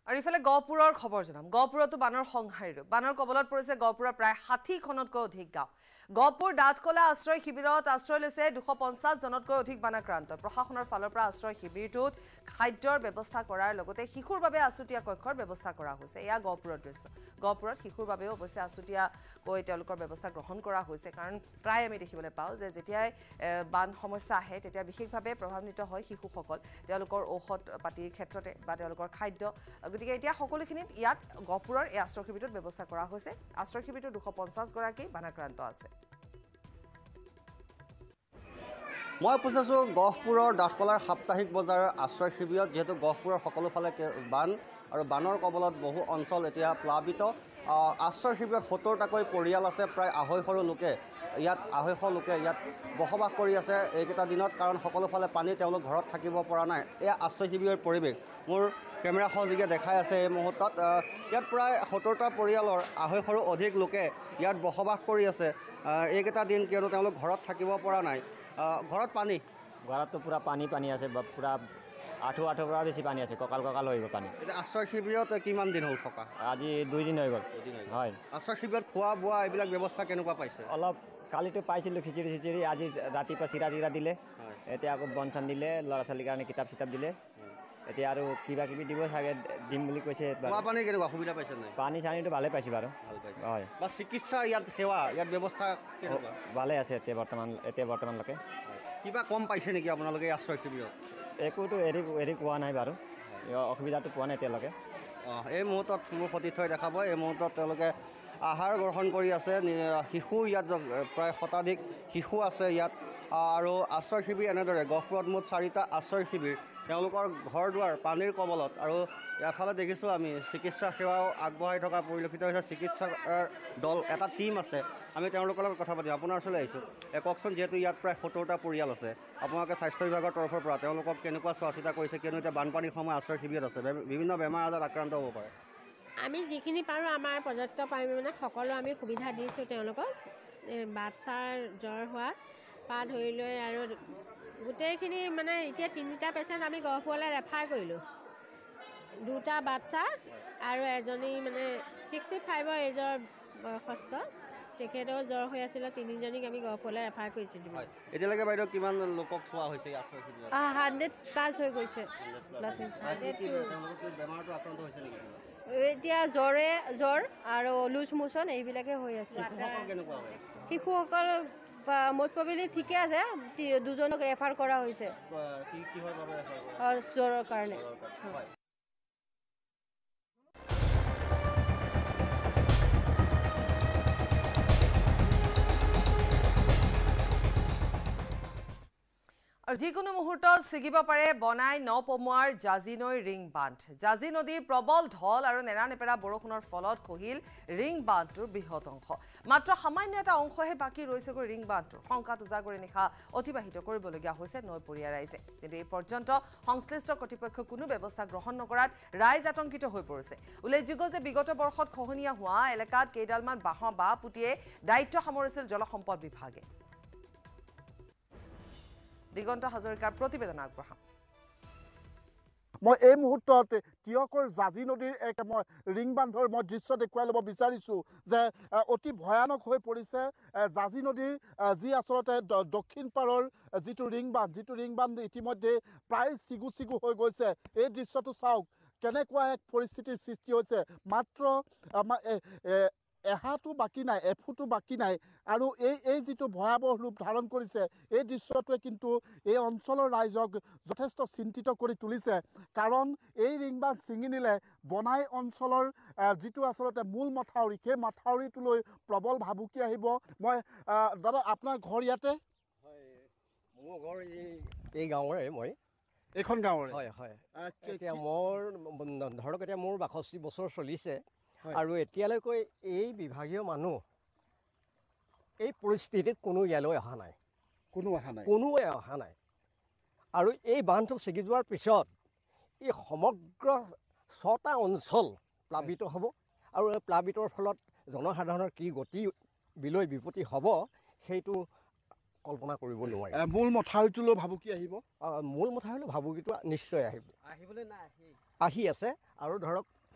আৰু ইফালে গহপুৰৰ খবৰ জনাম গহপুৰতো বানৰ সংহাৰী ৰূপ বানৰ কবলত পৰিছে গহপুৰৰ প্ৰায় ষাঠি খনতকৈ অধিক গাঁও গহপুৰ ডাঁতকলা আশ্ৰয় শিবিৰত আশ্ৰয় লৈছে দুশ পঞ্চাছ জনতকৈ অধিক বানাক্ৰান্ত প্ৰশাসনৰ ফালৰ পৰা আশ্ৰয় শিবিৰটোত খাদ্যৰ ব্যৱস্থা কৰাৰ লগতে শিশুৰ বাবে আছুতীয়া কক্ষৰ ব্যৱস্থা কৰা হৈছে এয়া গহপুৰৰ দৃশ্য গহপুৰত শিশুৰ বাবেও অৱশ্যে আছুতীয়াকৈ তেওঁলোকৰ ব্যৱস্থা গ্ৰহণ কৰা হৈছে কাৰণ প্ৰায় আমি দেখিবলৈ পাওঁ যে যেতিয়াই বান সমস্যা আহে তেতিয়া বিশেষভাৱে প্ৰভাৱিত হয় শিশুসকল তেওঁলোকৰ ঔষধ পাতিৰ ক্ষেত্ৰতে বা তেওঁলোকৰ খাদ্য গতিকে এতিয়া সকলোখিনিত ইয়াত গহপুৰৰ এই আশ্ৰয় শিবিৰটোত ব্যৱস্থা কৰা হৈছে আশ্ৰয় শিবিৰটোত দুশ পঞ্চাছ গৰাকী বানাক্ৰান্ত আছে মই উপস্থিত আছোঁ গহপুৰৰ ডাঁতকলাৰ সাপ্তাহিক বজাৰৰ আশ্ৰয় শিবিৰত যিহেতু গহপুৰৰ সকলোফালে বান আৰু বানৰ কবলত বহু অঞ্চল এতিয়া প্লাবিত আশ্ৰয় শিবিৰত সত্তৰটাকৈ পৰিয়াল আছে প্ৰায় আঢ়ৈশৰো লোকে ইয়াত আঢ়ৈশ লোকে ইয়াত বসবাস কৰি আছে এইকেইটা দিনত কাৰণ সকলোফালে পানী তেওঁলোক ঘৰত থাকিব পৰা নাই এয়া আশ্ৰয় শিবিৰৰ পৰিৱেশ মোৰ কেমেৰা সহযোগে দেখাই আছে এই মুহূৰ্তত ইয়াত প্ৰায় সত্তৰটা পৰিয়ালৰ আঢ়ৈশৰো অধিক লোকে ইয়াত বসবাস কৰি আছে এইকেইটা দিন কিয়নো তেওঁলোক ঘৰত থাকিব পৰা নাই ঘৰত পানী ঘৰততো পূৰা পানী পানী আছে পূৰা আঁঠু আঁঠুৰ পৰা বেছি পানী আছে কঁকাল কঁকাল হৈ গ'ল পানী এতিয়া আশ্ৰয় শিবিৰত কিমান দিন হ'ল থকা আজি দুইদিন হৈ গ'ল হয় আশ্ৰয় শিবিৰত খোৱা বোৱা এইবিলাক ব্যৱস্থা কেনেকুৱা পাইছে অলপ কালিতো পাইছিলোঁ খিচিৰি চিচিৰি আজি ৰাতিপুৱা চিৰা তিৰা দিলে এতিয়া আকৌ বন চান দিলে ল'ৰা ছোৱালীৰ কাৰণে কিতাপ চিতাপ দিলে এতিয়া আৰু কিবা কিবি দিব চাগে দিম বুলি কৈছে খোৱা পানী কেনেকুৱা সুবিধা পাইছে নাই পানী চানীটো ভালে পাইছোঁ বাৰু হয় বা চিকিৎসা ইয়াত সেৱা ইয়াত ব্যৱস্থা কেনেকুৱা ভালে আছে এতিয়া বৰ্তমান এতিয়া বৰ্তমানলৈকে কিবা কম পাইছে নেকি আপোনালোকে এই আশ্ৰয় শিবিৰত একোতো হেৰি হেৰি পোৱা নাই বাৰু অসুবিধাটো পোৱা নাই এতিয়ালৈকে অঁ এই মুহূৰ্তত মোৰ সতীৰ্থই দেখাব এই মুহূৰ্তত তেওঁলোকে আহাৰ গ্ৰহণ কৰি আছে শিশু ইয়াত প্ৰায় শতাধিক শিশু আছে ইয়াত আৰু আশ্ৰয় শিবিৰ এনেদৰে গহপুৰত মুঠ চাৰিটা আশ্ৰয় শিবিৰ তেওঁলোকৰ ঘৰ দুৱাৰ পানীৰ কবলত আৰু এফালে দেখিছোঁ আমি চিকিৎসা সেৱাও আগবঢ়াই থকা পৰিলক্ষিত হৈছে চিকিৎসাৰ দল এটা টীম আছে আমি তেওঁলোকৰ লগত কথা পাতিম আপোনাৰ ওচৰলৈ আহিছোঁ এই কওকচোন যিহেতু ইয়াত প্ৰায় সত্তৰটা পৰিয়াল আছে আপোনালোকে স্বাস্থ্য বিভাগৰ তৰফৰ পৰা তেওঁলোকক কেনেকুৱা চোৱা চিতা কৰিছে কিয়নো এতিয়া বানপানীৰ সময় আশ্ৰয় শিবিৰত আছে বিভিন্ন বেমাৰ আজাৰ আক্ৰান্ত হ'ব পাৰে আমি যিখিনি পাৰোঁ আমাৰ পৰ্যাপ্ত পৰিমাণে সকলো আমি সুবিধা দিছোঁ তেওঁলোকক বাচ্ছাৰ জ্বৰ হোৱা পা ধৰি লৈ আৰু গোটেইখিনি মানে এতিয়া তিনিটা পেচেণ্ট আমি গহপুৰলৈ ৰেফাৰ কৰিলোঁ দুটা বাচ্চা আৰু এজনী মানে ছিক্সটি ফাইভৰ এজৰ বয়সস্থ তেখেতৰ জ্বৰ হৈ আছিলে তিনিজনীক আমি গহপুৰলৈ ৰেফাৰ কৰিছিলোঁ এতিয়ালৈকে বাইদেউ কিমান লোকক চোৱা হৈছে আশ্ৰয় শিবিৰত হাণ্ড্ৰেড প্লাছ হৈ গৈছে বেমাৰটো আক্ৰান্ত হৈছে নেকি এতিয়া জ্বৰে জ্বৰ আৰু লুজ মোচন এইবিলাকে হৈ আছে শিশুসকল most probably ঠিকে আছে দুজনক ৰেফাৰ কৰা হৈছে জ্বৰৰ কাৰণে আৰু যিকোনো মুহূৰ্তত ছিগিব পাৰে বনাই নপমোৱাৰ জাজি নৈৰ ৰিং বান্ধ জাজি নদীৰ প্ৰবল ঢল আৰু নেৰানেপেৰা বৰষুণৰ ফলত খহিল ৰিং বান্ধটোৰ বৃহৎ অংশ মাত্ৰ সামান্য এটা অংশহে বাকী ৰৈছেগৈ ৰিং বান্ধটোৰ শংকাত উজাগৰি নিশা অতিবাহিত কৰিবলগীয়া হৈছে নৈপৰীয়া ৰাইজে কিন্তু এই পৰ্যন্ত সংশ্লিষ্ট কৰ্তৃপক্ষই কোনো ব্যৱস্থা গ্ৰহণ নকৰাত ৰাইজ আতংকিত হৈ পৰিছে উল্লেখযোগ্য যে বিগত বৰ্ষত খহনীয়া হোৱা এলেকাত কেইডালমান বাঁহ বাঁহ পুতিয়ে দায়িত্ব সামৰিছিল জলসম্পদ বিভাগে দিগন্ত হাজৰিকাৰ প্ৰতিবেদন আগবঢ়াম মই এই মুহূৰ্তত তিয়কৰ জাজি নদীৰ এক মই ৰিং বান্ধৰ মই দৃশ্য দেখুৱাই ল'ব বিচাৰিছোঁ যে অতি ভয়ানক হৈ পৰিছে জাজি নদীৰ যি আচলতে দক্ষিণ পাৰৰ যিটো ৰিং বান্ধ যিটো ৰিং বান্ধ ইতিমধ্যে প্ৰায় চিগু চিগু হৈ গৈছে এই দৃশ্যটো চাওক কেনেকুৱা এক পৰিস্থিতিৰ সৃষ্টি হৈছে মাত্ৰ এহাটো বাকী নাই এফুটো বাকী নাই আৰু এই এই যিটো ভয়াৱহ ৰূপ ধাৰণ কৰিছে এই দৃশ্যটোৱে কিন্তু এই অঞ্চলৰ ৰাইজক যথেষ্ট চিন্তিত কৰি তুলিছে কাৰণ এই ৰিংবান্ধ ছিঙি নিলে বনাই অঞ্চলৰ যিটো আচলতে মূল মথাউৰি সেই মথাউৰিটোলৈ প্ৰবল ভাবুকি আহিব মই দাদা আপোনাৰ ঘৰ ইয়াতে হয় মোৰ ঘৰ এই এই গাঁৱৰে মই এইখন গাঁৱৰে হয় হয় এতিয়া মোৰ ধৰক এতিয়া মোৰ বাষষ্ঠি বছৰ চলিছে আৰু এতিয়ালৈকে এই বিভাগীয় মানুহ এই পৰিস্থিতিত কোনো ইয়ালৈ অহা নাই কোনো অহা নাই কোনোৱে অহা নাই আৰু এই বান্ধটো ছিগি যোৱাৰ পিছত এই সমগ্ৰ ছটা অঞ্চল প্লাবিত হ'ব আৰু এই প্লাবিতৰ ফলত জনসাধাৰণৰ কি গতি বিলৈ বিপত্তি হ'ব সেইটো কল্পনা কৰিব নোৱাৰি মূল মথাউৰিটোলৈ ভাবুকি আহিব মূল মথাউৰিলৈ ভাবুকিটো নিশ্চয় আহিব আহিবলৈ নাই আহি আছে আৰু ধৰক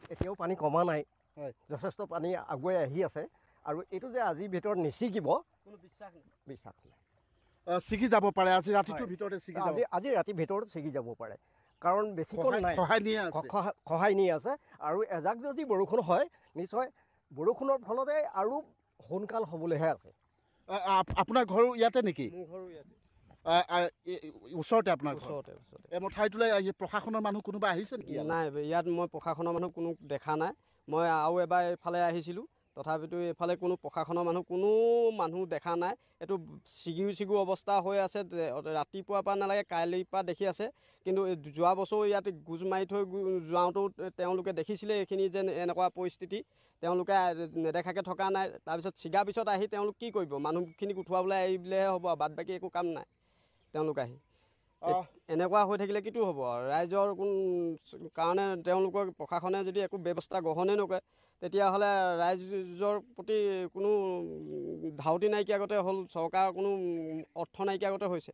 এতিয়াও পানী কমা নাই যথেষ্ট পানী আগুৱাই আহি আছে আৰু এইটো যে আজিৰ ভিতৰত নিছিগিব কোনো বিশ্বাস নাই বিশ্বাস নাই ছিগি যাব পাৰে আজি ৰাতিটোৰ ভিতৰতে ছিগি যাব আজি আজি ৰাতিৰ ভিতৰত ছিগি যাব পাৰে কাৰণ বেছিকৈ নাই সহায় নিয়ে আছে সহায় নিয়ে আছে আৰু এজাক যদি বৰষুণ হয় নিশ্চয় বৰষুণৰ ফলতে আৰু সোনকাল হ'বলৈহে আছে আপোনাৰ ঘৰ ইয়াতে নেকি মোৰ ঘৰো ইয়াতে ওচৰতে আপোনাৰ ওচৰতে ওচৰতে এই ঠাইটোলৈ প্ৰশাসনৰ মানুহ কোনোবা আহিছে নেকি নাই ইয়াত মই প্ৰশাসনৰ মানুহ কোনো দেখা নাই মই আৰু এবাৰ এইফালে আহিছিলোঁ তথাপিতো এইফালে কোনো প্ৰশাসনৰ মানুহ কোনো মানুহ দেখা নাই এইটো ছিগিও ছিগু অৱস্থা হৈ আছে ৰাতিপুৱাৰ পৰা নালাগে কাইলৈৰ পৰা দেখি আছে কিন্তু যোৱা বছৰ ইয়াত গোজ মাৰি থৈ যাওঁতেও তেওঁলোকে দেখিছিলে এইখিনি যে এনেকুৱা পৰিস্থিতি তেওঁলোকে নেদেখাকৈ থকা নাই তাৰপিছত ছিগাৰ পিছত আহি তেওঁলোক কি কৰিব মানুহখিনিক উঠোৱাবলৈ আহিলেহে হ'ব বাদ বাকী একো কাম নাই তেওঁলোক আহি এনেকুৱা হৈ থাকিলে কিটো হ'ব ৰাইজৰ কোন কাৰণে তেওঁলোকৰ প্ৰশাসনে যদি একো ব্যৱস্থা গ্ৰহণেই নকৰে তেতিয়াহ'লে ৰাইজৰ প্ৰতি কোনো ধাউতি নাইকিয়াগতে হ'ল চৰকাৰৰ কোনো অৰ্থ নাইকিয়াগতে হৈছে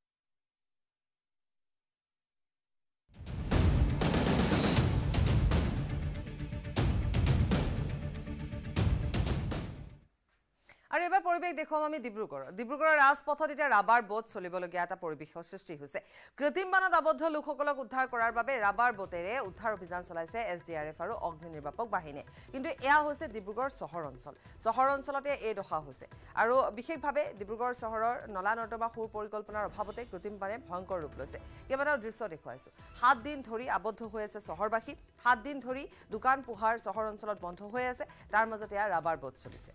আৰু এবাৰ পৰিৱেশ দেখুৱাম আমি ডিব্ৰুগড় ডিব্ৰুগড়ৰ ৰাজপথত এতিয়া ৰাবাৰ বোট চলিবলগীয়া এটা পৰিৱেশৰ সৃষ্টি হৈছে কৃত্ৰিম বানত আবদ্ধ লোকসকলক উদ্ধাৰ কৰাৰ বাবে ৰাবাৰ বোটেৰে উদ্ধাৰ অভিযান চলাইছে এছ ডি আৰ এফ আৰু অগ্নি নিৰ্বাপক বাহিনীয়ে কিন্তু এয়া হৈছে ডিব্ৰুগড় চহৰ অঞ্চল চহৰ অঞ্চলতে এই দশা হৈছে আৰু বিশেষভাৱে ডিব্ৰুগড় চহৰৰ নলা নৰ্দমা সুৰ পৰিকল্পনাৰ অভাৱতে কৃত্ৰিম বানে ভয়ংকৰ ৰূপ লৈছে কেইবাটাও দৃশ্য দেখুৱাইছোঁ সাত দিন ধৰি আবদ্ধ হৈ আছে চহৰবাসী সাত দিন ধৰি দোকান পোহাৰ চহৰ অঞ্চলত বন্ধ হৈ আছে তাৰ মাজতে এয়া ৰাবাৰ বোট চলিছে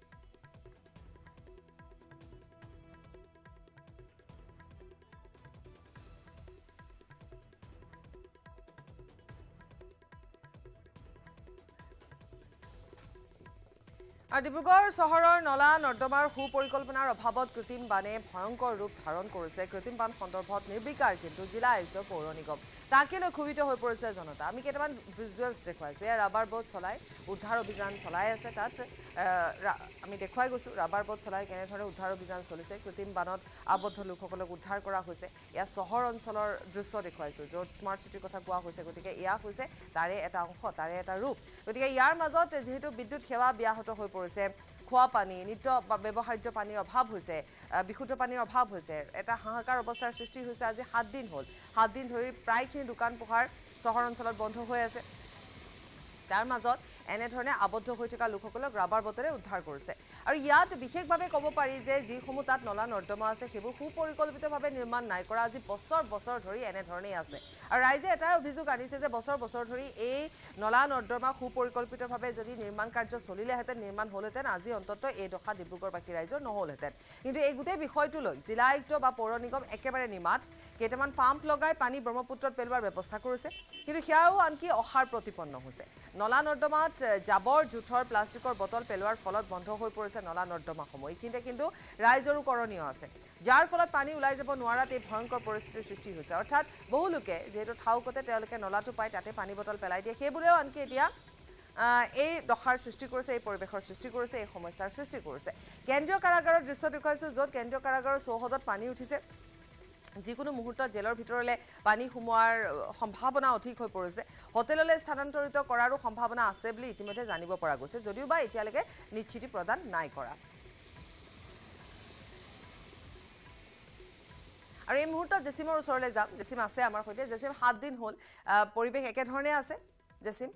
আৰু ডিব্ৰুগড় চহৰৰ নলা নৰ্দমাৰ সুপৰিকল্পনাৰ অভাৱত কৃত্ৰিম বানে ভয়ংকৰ ৰূপ ধাৰণ কৰিছে কৃত্ৰিম বান সন্দৰ্ভত নিৰ্বিকাৰ কিন্তু জিলা আয়ুক্ত পৌৰ নিগম তাকে লৈ ক্ষোভিত হৈ পৰিছে জনতা আমি কেইটামান ভিজুৱেলছ দেখুৱাইছোঁ এয়া ৰাবাৰ বোট চলাই উদ্ধাৰ অভিযান চলাই আছে তাত আমি দেখুৱাই গৈছোঁ ৰাবাৰ বোট চলাই কেনেধৰণে উদ্ধাৰ অভিযান চলিছে কৃত্ৰিম বানত আবদ্ধ লোকসকলক উদ্ধাৰ কৰা হৈছে এয়া চহৰ অঞ্চলৰ দৃশ্য দেখুৱাইছোঁ য'ত স্মাৰ্ট চিটিৰ কথা কোৱা হৈছে গতিকে এয়া হৈছে তাৰে এটা অংশ তাৰে এটা ৰূপ গতিকে ইয়াৰ মাজত যিহেতু বিদ্যুৎ সেৱা ব্যাহত হৈ পৰিছে খোৱা পানী নিত্য ব্যৱহাৰ্য পানীৰ অভাৱ হৈছে বিশুদ্ধ পানীৰ অভাৱ হৈছে এটা হাহাকাৰ অৱস্থাৰ সৃষ্টি হৈছে আজি সাত দিন হ'ল সাত দিন ধৰি প্ৰায়খিনি দোকান পোহাৰ চহৰ অঞ্চলত বন্ধ হৈ আছে তাৰ মাজত এনেধৰণে আবদ্ধ হৈ থকা লোকসকলক ৰাবাৰ বোটেৰে উদ্ধাৰ কৰিছে আৰু ইয়াত বিশেষভাৱে ক'ব পাৰি যে যিসমূহ তাত নলা নৰ্দমা আছে সেইবোৰ সুপৰিকল্পিতভাৱে নিৰ্মাণ নাই কৰা আজি বছৰ বছৰ ধৰি এনেধৰণেই আছে আৰু ৰাইজে এটাই অভিযোগ আনিছে যে বছৰ বছৰ ধৰি এই নলা নৰ্দমা সুপৰিকল্পিতভাৱে যদি নিৰ্মাণ কাৰ্য চলিলেহেঁতেন নিৰ্মাণ হ'লহেঁতেন আজি অন্ততঃ এই দশা ডিব্ৰুগড়বাসী ৰাইজৰ নহ'লহেঁতেন কিন্তু এই গোটেই বিষয়টো লৈ জিলা আয়ুক্ত বা পৌৰ নিগম একেবাৰে নিমাত কেইটামান পাম্প লগাই পানী ব্ৰহ্মপুত্ৰত পেলোৱাৰ ব্যৱস্থা কৰিছে কিন্তু সেয়াও আনকি অসাৰ প্ৰতিপন্ন হৈছে নলা নৰ্দমাত জাবৰ জোঁথৰ প্লাষ্টিকৰ বটল পেলোৱাৰ ফলত বন্ধ হৈ পৰিছে নলা নৰ্দমাসমূহ এইখিনিতে কিন্তু ৰাইজৰো কৰণীয় আছে যাৰ ফলত পানী ওলাই যাব নোৱাৰাত এই ভয়ংকৰ পৰিস্থিতিৰ সৃষ্টি হৈছে অৰ্থাৎ বহু লোকে যিহেতু ঠাউকতে তেওঁলোকে নলাটো পায় তাতে পানী বটল পেলাই দিয়ে সেইবোৰেও আনকি এতিয়া এই দশাৰ সৃষ্টি কৰিছে এই পৰিৱেশৰ সৃষ্টি কৰিছে এই সমস্যাৰ সৃষ্টি কৰিছে কেন্দ্ৰীয় কাৰাগাৰৰ দৃশ্য দেখুৱাইছোঁ য'ত কেন্দ্ৰীয় কাৰাগাৰৰ চৌহদত পানী উঠিছে যিকোনো মুহূৰ্তত জেলৰ ভিতৰলৈ পানী সোমোৱাৰ সম্ভাৱনা অধিক হৈ পৰিছে হোটেললৈ স্থানান্তৰিত কৰাৰো সম্ভাৱনা আছে বুলি ইতিমধ্যে জানিব পৰা গৈছে যদিও বা এতিয়ালৈকে নিশ্চিতি প্ৰদান নাই কৰা আৰু এই মুহূৰ্তত জেচিমৰ ওচৰলৈ যাম জেচিম আছে আমাৰ সৈতে জেচিম সাত দিন হ'ল পৰিৱেশ একেধৰণে আছে জেচিম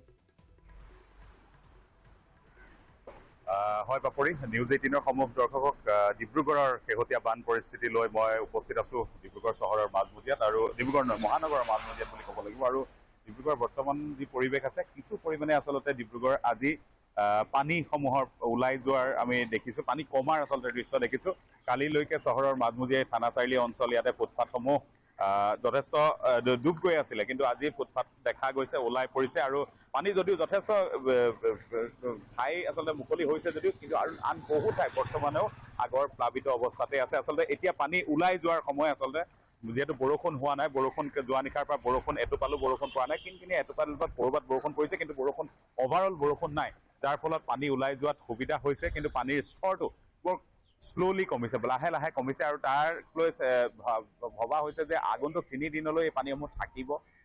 হয় বাপৰি নিউজ এইটিনৰ সমূহ দৰ্শকক ডিব্ৰুগড়ৰ শেহতীয়া বান পৰিস্থিতি লৈ মই উপস্থিত আছো ডিব্ৰুগড় চহৰৰ মাজমজিয়াত আৰু ডিব্ৰুগড় মহানগৰৰ মাজমজিয়াত বুলি ক'ব লাগিব আৰু ডিব্ৰুগড় বৰ্তমান যি পৰিৱেশ আছে কিছু পৰিমাণে আচলতে ডিব্ৰুগড় আজি পানীসমূহৰ ওলাই যোৱাৰ আমি দেখিছোঁ পানী কমাৰ আচলতে দৃশ্য দেখিছোঁ কালিলৈকে চহৰৰ মাজমজিয়াই থানা চাৰিআলি অঞ্চল ইয়াতে ফুটপাথসমূহ যথেষ্ট ডুব গৈ আছিলে কিন্তু আজি ফুটপাথ দেখা গৈছে ওলাই পৰিছে আৰু পানী যদিও যথেষ্ট ঠাই আচলতে মুকলি হৈছে যদিও কিন্তু আৰু আন বহু ঠাই বৰ্তমানেও আগৰ প্লাবিত অৱস্থাতে আছে আচলতে এতিয়া পানী ওলাই যোৱাৰ সময় আচলতে যিহেতু বৰষুণ হোৱা নাই বৰষুণ যোৱা নিশাৰ পৰা বৰষুণ এটোপালো বৰষুণ পৰা নাই কিনকিনি এটোপাল ক'ৰবাত বৰষুণ পৰিছে কিন্তু বৰষুণ অভাৰঅল বৰষুণ নাই যাৰ ফলত পানী ওলাই যোৱাত সুবিধা হৈছে কিন্তু পানীৰ স্তৰটো বৰ শ্ল'লি কমিছে লাহে লাহে কমিছে আৰু তাৰ লৈ ভবা হৈছে যে আগন্তুক তিনি দিনলৈ এই পানীসমূহ থাকিব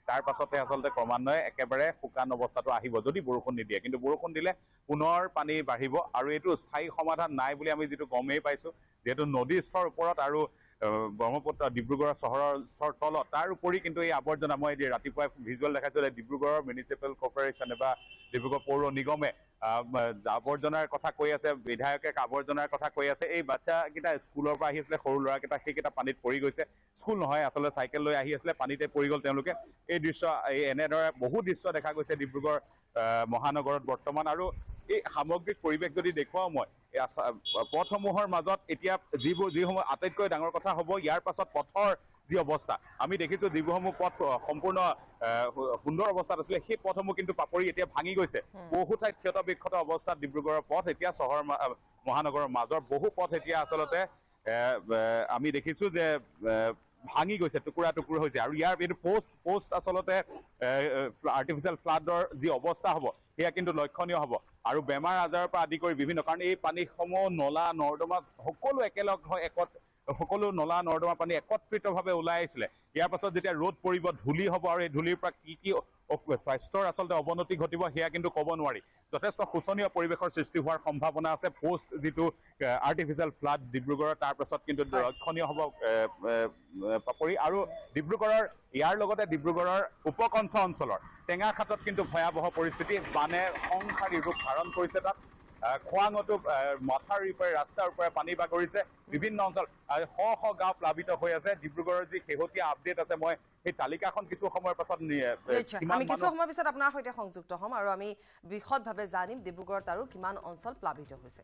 তাৰ পাছতে আচলতে ক্ৰমান্বয়ে একেবাৰে শুকান অৱস্থাটো আহিব যদি বৰষুণ নিদিয়ে কিন্তু বৰষুণ দিলে পুনৰ পানী বাঢ়িব আৰু এইটো স্থায়ী সমাধান নাই বুলি আমি যিটো গমেই পাইছোঁ যিহেতু নদীৰ স্থৰ ওপৰত আৰু ব্ৰহ্মপুত্ৰ ডিব্ৰুগড় চহৰৰ স্থৰ তলত তাৰ উপৰি কিন্তু এই আৱৰ্জনা মই ৰাতিপুৱাই ভিজুৱেল দেখাইছোঁ যে ডিব্ৰুগড়ৰ মিউনিচিপেল কৰ্পৰেশ্যনে বা ডিব্ৰুগড় পৌৰ নিগমে আৱৰ্জনাৰ কথা কৈ আছে বিধায়কে আৱৰ্জনাৰ কথা কৈ আছে এই বাচ্চাকেইটা স্কুলৰ পৰা আহি আছিলে সৰু ল'ৰাকেইটা সেইকেইটা পানীত পৰি গৈছে স্কুল নহয় আচলতে চাইকেল লৈ আহি আছিলে পানীতে পৰি গ'ল তেওঁলোকে এই দৃশ্য এই এনেদৰে বহু দৃশ্য দেখা গৈছে ডিব্ৰুগড় মহানগৰত বৰ্তমান আৰু এই সামগ্ৰিক পৰিৱেশ যদি দেখুৱাওঁ মই পথসমূহৰ মাজত এতিয়া যিবোৰ যিসমূহ আটাইতকৈ ডাঙৰ কথা হ'ব ইয়াৰ পাছত পথৰ যি অৱস্থা আমি দেখিছোঁ যিসমূহ পথ সম্পূৰ্ণ সুন্দৰ অৱস্থাত আছিলে সেই পথসমূহ কিন্তু পাপৰি এতিয়া ভাঙি গৈছে বহু ঠাইত ক্ষত বিক্ষত অৱস্থাত ডিব্ৰুগড়ৰ পথ এতিয়া চহৰ মহানগৰৰ মাজৰ বহু পথ এতিয়া আচলতে আমি দেখিছোঁ যে ভাঙি গৈছে টুকুৰা টুকুৰ হৈছে আৰু ইয়াৰ এইটো পোষ্ট পোষ্ট আচলতে আৰ্টিফিচিয়েল ফ্লাডৰ যি অৱস্থা হ'ব সেয়া কিন্তু লক্ষণীয় হ'ব আৰু বেমাৰ আজাৰৰ পৰা আদি কৰি বিভিন্ন কাৰণ এই পানীসমূহ নলা নৰ্দমা সকলো একেলগ হৈ একত সকলো নলা নৰ্দমা পানী একত্ৰিতভাৱে ওলাই আহিছিলে ইয়াৰ পাছত যেতিয়া ৰ'দ পৰিব ধূলি হ'ব আৰু এই ধূলিৰ পৰা কি কি স্বাস্থ্যৰ আচলতে অৱনতি ঘটিব সেয়া কিন্তু ক'ব নোৱাৰি যথেষ্ট শোচনীয় পৰিৱেশৰ সৃষ্টি হোৱাৰ সম্ভাৱনা আছে পোষ্ট যিটো আৰ্টিফিচিয়েল ফ্লাড ডিব্ৰুগড়ৰ তাৰ পাছত কিন্তু লক্ষণীয় হ'ব পাপৰি আৰু ডিব্ৰুগড়ৰ ইয়াৰ লগতে ডিব্ৰুগড়ৰ উপকণ্ঠ অঞ্চলৰ টেঙাখাটত কিন্তু ভয়াৱহ পৰিস্থিতি বানে সংসাৰী ৰূপ ধাৰণ কৰিছে তাত খোৱাঙতো মথাউৰিৰ পৰা ৰাস্তাৰ পৰা পানী বাগৰিছে বিভিন্ন অঞ্চল শ শ গাঁও প্লাবিত হৈ আছে ডিব্ৰুগড়ৰ যি শেহতীয়া আপডেট আছে মই সেই তালিকাখন কিছু সময়ৰ পাছত আমি কিছু সময়ৰ পিছত আপোনাৰ সৈতে সংযুক্ত হ'ম আৰু আমি বিশদভাৱে জানিম ডিব্ৰুগড়ত আৰু কিমান অঞ্চল প্লাবিত হৈছে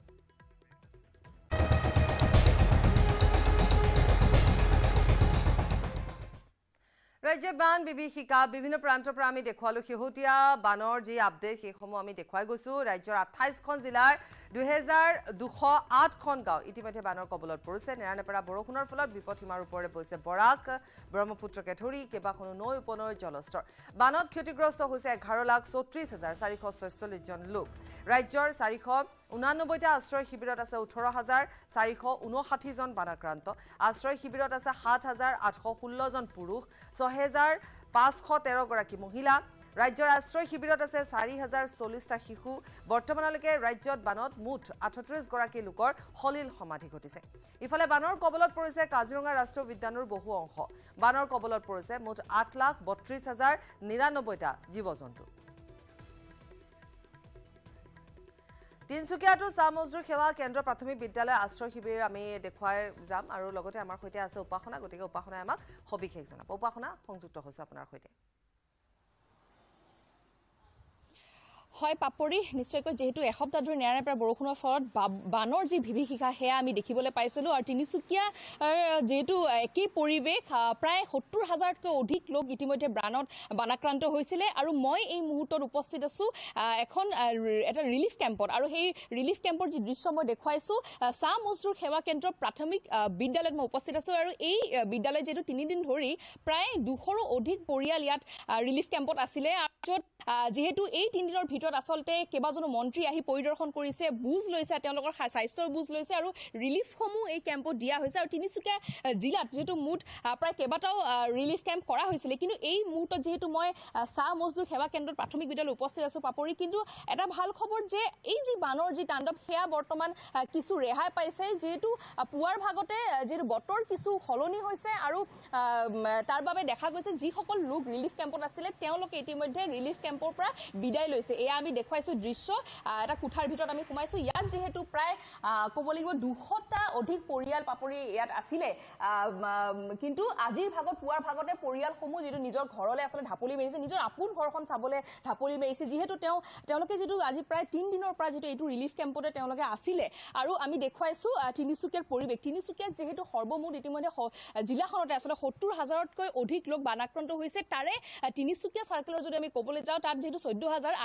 ৰাজ্যৰ বান বিভীষিকা বিভিন্ন প্ৰান্তৰ পৰা আমি দেখুৱালোঁ শেহতীয়া বানৰ যি আপডেট সেইসমূহ আমি দেখুৱাই গৈছোঁ ৰাজ্যৰ আঠাইছখন জিলাৰ দুহেজাৰ দুশ আঠখন গাঁও ইতিমধ্যে বানৰ কবলত পৰিছে নেৰানেপেৰা বৰষুণৰ ফলত বিপদসীমাৰ ওপৰেৰে বৈছে বৰাক ব্ৰহ্মপুত্ৰকে ধৰি কেইবাখনো নৈ উপনৈৰ জলস্তৰ বানত ক্ষতিগ্ৰস্ত হৈছে এঘাৰ লাখ চৌত্ৰিছ হাজাৰ চাৰিশ ছয়চল্লিছ জন লোক ৰাজ্যৰ চাৰিশ ঊনানব্বৈটা আশ্ৰয় শিবিৰত আছে ওঠৰ হাজাৰ চাৰিশ ঊনষাঠি জন বানাক্ৰান্ত আশ্ৰয় শিবিৰত আছে সাত হাজাৰ আঠশ ষোল্ল জন পুৰুষ ছহেজাৰ পাঁচশ তেৰ গৰাকী মহিলা ৰাজ্যৰ আশ্ৰয় শিবিৰত আছে চাৰি হাজাৰ চল্লিছটা শিশু বৰ্তমানলৈকে ৰাজ্যত বানত মুঠ আঠত্ৰিছ গৰাকী লোকৰ সলিল সমাধি ঘটিছে ইফালে বানৰ কবলত পৰিছে কাজিৰঙা ৰাষ্ট্ৰীয় উদ্যানৰ বহু অংশ বানৰ কবলত পৰিছে মুঠ আঠ লাখ বত্ৰিছ হাজাৰ নিৰানব্বৈটা জীৱ জন্তু তিনচুকীয়াটো চাহ মজদুৰ সেৱা কেন্দ্ৰ প্ৰাথমিক বিদ্যালয় আশ্ৰয় শিবিৰ আমি দেখুৱাই যাম আৰু লগতে আমাৰ সৈতে আছে উপাসনা গতিকে উপাসনাই আমাক সবিশেষ জনাব উপাসনা সংযুক্ত হৈছে আপোনাৰ সৈতে হয় পাপৰি নিশ্চয়কৈ যেহেতু এসপ্তাহ ধৰি নেৰানেপেৰা বৰষুণৰ ফলত বানৰ যি বিভীষিকা সেয়া আমি দেখিবলৈ পাইছিলোঁ আৰু তিনিচুকীয়া যেহেতু একেই পৰিৱেশ প্ৰায় সত্তৰ হাজাৰতকৈ অধিক লোক ইতিমধ্যে বানত বানাক্ৰান্ত হৈছিলে আৰু মই এই মুহূৰ্তত উপস্থিত আছোঁ এখন এটা ৰিলিফ কেম্পত আৰু সেই ৰিলিফ কেম্পৰ যি দৃশ্য মই দেখুৱাইছোঁ চাহ মজদুৰ সেৱা কেন্দ্ৰ প্ৰাথমিক বিদ্যালয়ত মই উপস্থিত আছোঁ আৰু এই বিদ্যালয় যিহেতু তিনিদিন ধৰি প্ৰায় দুশৰো অধিক পৰিয়াল ইয়াত ৰিলিফ কেম্পত আছিলে য'ত যেহেতু এই তিনিদিনৰ ভিতৰত আসলতে কেইবাজনো মন্ত্ৰী আহি পৰিদৰ্শন কৰিছে বুজ লৈছে তেওঁলোকৰ স্বাস্থ্যৰ বুজ লৈছে আৰু ৰিলিফসমূহ এই কেম্পত দিয়া হৈছে আৰু তিনিচুকীয়া জিলাত যেহেতু মুঠ প্ৰায় কেইবাটাও ৰিলিফ কেম্প কৰা হৈছিলে কিন্তু এই মুহূৰ্তত যেহেতু মই চাহ মজদুৰ সেৱা কেন্দ্ৰত প্ৰাথমিক বিদ্যালয়ত উপস্থিত আছোঁ পাপৰি কিন্তু এটা ভাল খবৰ যে এই যি বানৰ যি তাণ্ডৱ সেয়া বৰ্তমান কিছু ৰেহাই পাইছে যিহেতু পুৱাৰ ভাগতে যিহেতু বতৰ কিছু সলনি হৈছে আৰু তাৰ বাবে দেখা গৈছে যিসকল লোক ৰিলিফ কেম্পত আছিলে তেওঁলোকে ইতিমধ্যে ৰিলিফ কেম্পৰ পৰা বিদায় লৈছে এয়া আমি দেখুৱাইছোঁ দৃশ্য এটা কোঠাৰ ভিতৰত আমি সোমাইছোঁ ইয়াত যেহেতু প্ৰায় ক'ব লাগিব দুশটা অধিক পৰিয়াল পাপৰি ইয়াত আছিলে কিন্তু আজিৰ ভাগত পুৱাৰ ভাগতে পৰিয়ালসমূহ যিটো নিজৰ ঘৰলৈ আচলতে ঢাপলি মেলিছে নিজৰ আপোন ঘৰখন চাবলৈ ঢাপলি মেলিছে যিহেতু তেওঁ তেওঁলোকে যিটো আজি প্ৰায় তিনিদিনৰ পৰা যিটো এইটো ৰিলিফ কেম্পতে তেওঁলোকে আছিলে আৰু আমি দেখুৱাইছোঁ তিনিচুকীয়াৰ পৰিৱেশ তিনিচুকীয়াত যিহেতু সৰ্বমুঠ ইতিমধ্যে জিলাখনতে আচলতে সত্তৰ হাজাৰতকৈ অধিক লোক বানাক্ৰান্ত হৈছে তাৰে তিনিচুকীয়া চাৰ্কেলৰ যদি আমি ক'বলৈ যাওঁ তাত যিহেতু চৈধ্য হাজাৰ আটাইতকৈ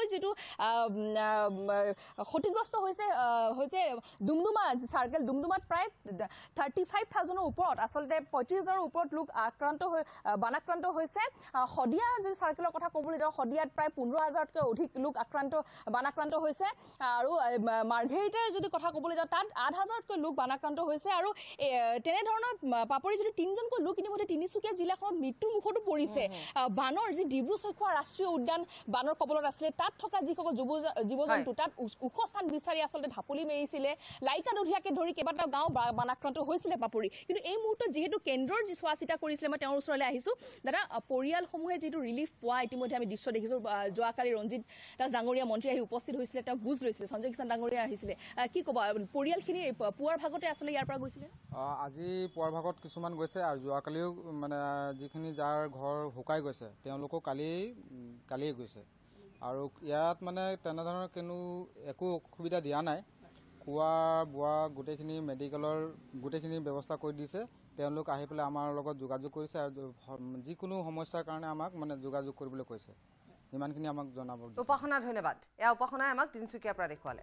বিশেষকৈ যেটো ক্ষতিগ্ৰস্ত হৈছে হৈছে ডুমডুমা সাৰ্কেল ডুমডুমাত প্ৰায় থাৰ্টি ফাইভ থাউজেণ্ডৰ ওপৰত আসলতে পঁয়ত্ৰিছ হাজাৰৰ ওপৰত লোক আক্ৰান্ত হৈ বানাক্ৰান্ত হৈছে হদিয়া যদি সাৰ্কেলৰ কথা ক'বলৈ যাওঁ হদিয়াত প্ৰায় পোন্ধৰ হাজাৰতকৈ অধিক লোক আক্ৰান্ত বানাক্ৰান্ত হৈছে আৰু মাৰ্ঘেৰিটাৰ যদি কথা ক'বলৈ যাওঁ তাত আঠ হাজাৰতকৈ লোক বানাক্ৰান্ত হৈছে আৰু তেনেধৰণৰ পাপৰি যদি তিনিজনকৈ লোক ইতিমধ্যে তিনিচুকীয়া জিলাখনত মৃত্যুৰ মুখতো পৰিছে বানৰ যি ডিব্ৰু চৈখোৱা ৰাষ্ট্ৰীয় উদ্যান বানৰ কবলত আছিলে তাত থকা যিসকল জীৱ জন্তু তাত ওখ স্থান বিচাৰি আসলতে ঢাপলি মেৰিছিলে লাইকা দধিয়াকে ধৰি কেইবাটাও গাঁও বানাক্ৰান্ত হৈছিলে পাপৰি কিন্তু এই মুহূৰ্তত যিহেতু কেন্দ্ৰৰ যি চোৱা চিতা কৰিছিলে মই তেওঁৰ ওচৰলৈ আহিছোঁ দাদা পৰিয়ালসমূহে যিটো ৰিলিফ পোৱা ইতিমধ্যে আমি দৃশ্য দেখিছোঁ যোৱাকালি ৰঞ্জিত দাস ডাঙৰীয়া মন্ত্ৰী আহি উপস্থিত হৈছিলে তেওঁ বুজ লৈছিলে সঞ্জয় কিষাণ ডাঙৰীয়া আহিছিলে কি ক'ব পৰিয়ালখিনি পুৱাৰ ভাগতে আচলতে ইয়াৰ পৰা গৈছিলে আজি পুৱাৰ ভাগত কিছুমান গৈছে আৰু যোৱাকালিও মানে যিখিনি যাৰ ঘৰ শুকাই গৈছে তেওঁলোকো কালি কালিয়ে গৈছে আৰু ইয়াত মানে তেনেধৰণৰ কোনো একো অসুবিধা দিয়া নাই খোৱা বোৱা গোটেইখিনি মেডিকেলৰ গোটেইখিনি ব্যৱস্থা কৰি দিছে তেওঁলোক আহি পেলাই আমাৰ লগত যোগাযোগ কৰিছে আৰু যিকোনো সমস্যাৰ কাৰণে আমাক মানে যোগাযোগ কৰিবলৈ কৈছে ইমানখিনি আমাক জনাব উপাসনা ধন্যবাদ এয়া উপাসনাই আমাক তিনিচুকীয়াৰ পৰা দেখুৱালে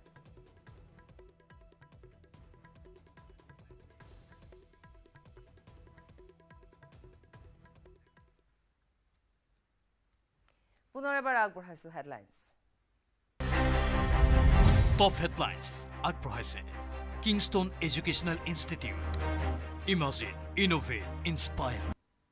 পুনৰ এবাৰ আগবঢ়াইছো হেডলাইন্স টপ হেডলাইন্স আগবঢ়াইছে Kingston educational institute imagine innovate inspire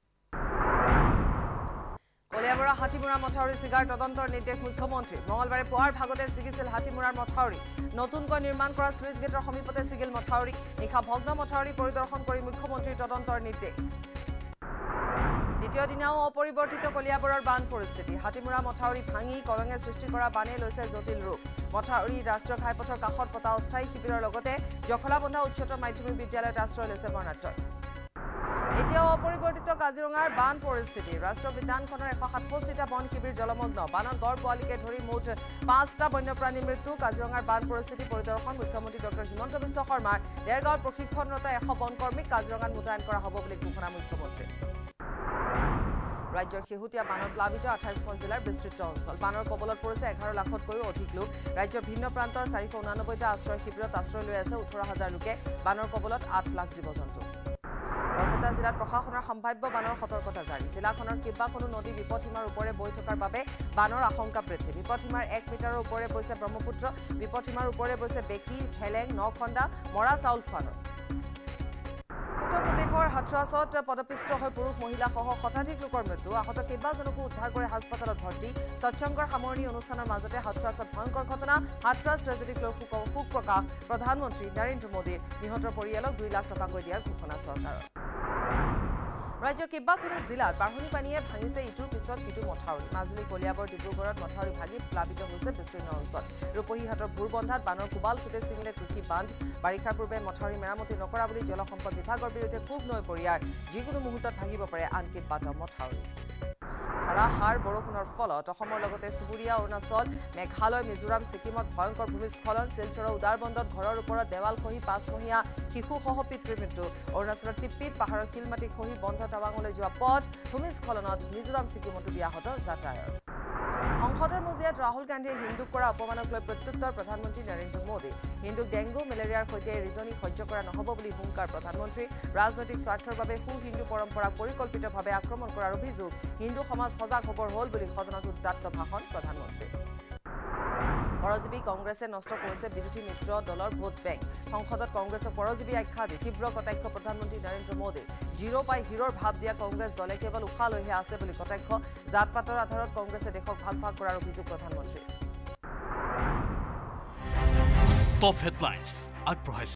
কলিয়াবৰৰ হাতীমুৰা মথাউৰি চিগাৰ তদন্তৰ নিৰ্দেশ মুখ্যমন্ত্ৰীৰ মঙলবাৰে পুৱাৰ ভাগতে ছিগিছিল হাতীমুৰাৰ মথাউৰি নতুনকৈ নিৰ্মাণ কৰা শ্লুইচ গেটৰ সমীপতে ছিগিল মথাউৰি নিশা ভগ্ন মথাউৰি পৰিদৰ্শন কৰি মুখ্যমন্ত্ৰীৰ তদন্তৰ নিৰ্দেশ দ্বিতীয় দিনাও অপৰিৱৰ্তিত কলিয়াবৰৰ বান পৰিস্থিতি হাতীমুৰা মথাউৰি ভাঙি কলঙে সৃষ্টি কৰা বানে লৈছে জটিল ৰূপ মথাউৰি ৰাষ্ট্ৰীয় ঘাইপথৰ কাষত পতা অস্থায়ী শিবিৰৰ লগতে জখলাবন্ধা উচ্চতৰ মাধ্যমিক বিদ্যালয়ত আশ্ৰয় লৈছে বৰ্ণাঢ্যই এতিয়াও অপৰিৱৰ্তিত কাজিৰঙাৰ বান পৰিস্থিতি ৰাষ্ট্ৰীয় উদ্যানখনৰ এশ সাতষষ্ঠিটা বন শিবিৰ জলমগ্ন বানত গড় পোৱালিকে ধৰি মুঠ পাঁচটা বন্যপ্ৰাণী মৃত্যু কাজিৰঙাৰ বান পৰিস্থিতি পৰিদৰ্শন মুখ্যমন্ত্ৰী ডক্টৰ হিমন্ত বিশ্ব শৰ্মাৰ দেৰগাঁৱত প্ৰশিক্ষণৰত এশ বনকৰ্মীক কাজিৰঙাত মোতায়েন কৰা হ'ব বুলি ঘোষণা মুখ্যমন্ত্ৰী ৰাজ্যৰ শেহতীয়া বানত প্লাবিত আঠাইছখন জিলাৰ বিস্তৃত অঞ্চল বানৰ কবলত পৰিছে এঘাৰ লাখতকৈও অধিক লোক ৰাজ্যৰ ভিন্ন প্ৰান্তৰ চাৰিশ ঊনানব্বৈটা আশ্ৰয় শিবিৰত আশ্ৰয় লৈ আছে ওঠৰ হাজাৰ লোকে বানৰ কবলত আঠ লাখ জীৱ জন্তু বৰপেটা জিলাত প্ৰশাসনৰ সম্ভাৱ্য বানৰ সতৰ্কতা জাৰি জিলাখনৰ কেইবাখনো নদী বিপদসীমাৰ ওপৰে বৈ থকাৰ বাবে বানৰ আশংকা বৃদ্ধি বিপদসীমাৰ এক মিটাৰৰ ওপৰে বৈছে ব্ৰহ্মপুত্ৰ বিপদসীমাৰ ওপৰে বৈছে বেকী ভেলেং নখণ্ডা মৰা চাউল খোৱা নদী উত্তৰ প্ৰদেশৰ হাথৰাছত পদপিষ্ট হৈ পুৰুষ মহিলাসহ শতাধিক লোকৰ মৃত্যু আহত কেইবাজনকো উদ্ধাৰ কৰি হাস্পতালত ভৰ্তি সৎসংগৰ সামৰণি অনুষ্ঠানৰ মাজতে হাথৰাছত ভয়ংকৰ ঘটনা হাথৰাছ ট্ৰেজেডিক লৈ শোক প্ৰকাশ প্ৰধানমন্ত্ৰী নৰেন্দ্ৰ মোদীৰ নিহতৰ পৰিয়ালক দুই লাখ টকাকৈ দিয়াৰ ঘোষণা চৰকাৰৰ ৰাজ্যৰ কেইবাখনো জিলাত বাঢ়নি পানীয়ে ভাঙিছে ইটোৰ পিছত সিটো মথাউৰি মাজুলী কলিয়াবৰ ডিব্ৰুগড়ত মথাউৰি ভাগি প্লাবিত হৈছে বিস্তীৰ্ণ অঞ্চল ৰূপহীহাটৰ ভূৰবন্ধাত বানৰ কোবাল ফুটে ছিঙিলে কৃষি বান্ধ বাৰিষাৰ পূৰ্বে মথাউৰি মেৰামতি নকৰা বুলি জলসম্পদ বিভাগৰ বিৰুদ্ধে ক্ষোভ নৈ পৰিয়াৰ যিকোনো মুহূৰ্তত ভাগিব পাৰে আন কেইবাটাও মথাউৰি ধাৰাসাৰ বৰষুণৰ ফলত অসমৰ লগতে চুবুৰীয়া অৰুণাচল মেঘালয় মিজোৰাম ছিকিমত ভয়ংকৰ ভূমিস্খলন শিলচৰৰ উদাৰবন্দত ঘৰৰ ওপৰত দেৱাল খহি পাঁচমহীয়া শিশুসহ পিতৃৰ মৃত্যু অৰুণাচলৰ টিপ্পিত পাহাৰৰ শিলমাটি খহি বন্ধ টাৱাঙলৈ যোৱা পথ ভূমিস্খলনত মিজোৰাম ছিকিমতো ব্যাহত যাতায়াত সংসদৰ মজিয়াত ৰাহুল গান্ধীয়ে হিন্দুক কৰা অপমানক লৈ প্ৰত্যুত্তৰ প্ৰধানমন্ত্ৰী নৰেন্দ্ৰ মোদী হিন্দুক ডেংগু মেলেৰিয়াৰ সৈতে ৰিজনি সহ্য কৰা নহ'ব বুলি হুংকাৰ প্ৰধানমন্ত্ৰী ৰাজনৈতিক স্বাৰ্থৰ বাবে সু হিন্দু পৰম্পৰাক পৰিকল্পিতভাৱে আক্ৰমণ কৰাৰ অভিযোগ হিন্দু সমাজ সজাগ হ'বৰ হ'ল বুলি সদনত উদ্দাত্ত ভাষণ প্ৰধানমন্ত্ৰী পৰজীৱী কংগ্ৰেছে নষ্ট কৰিছে বিৰোধী মিত্ৰ দলৰ ভোট বেংক সংসদত কংগ্ৰেছক পৰজীৱী আখ্যা দি তীব্ৰ কটাক্ষ প্ৰধানমন্ত্ৰী নৰেন্দ্ৰ মোদীৰ জিৰ' পাই হিৰৰ ভাৱ দিয়া কংগ্ৰেছ দলে কেৱল উশাহ লৈহে আছে বুলি কটাক্ষ জাত পাতৰ আধাৰত কংগ্ৰেছে দেশক ভাগ ভাগ কৰাৰ অভিযোগ প্ৰধানমন্ত্ৰীৰ টপ হেডলাইন্স আগবঢ়াইছে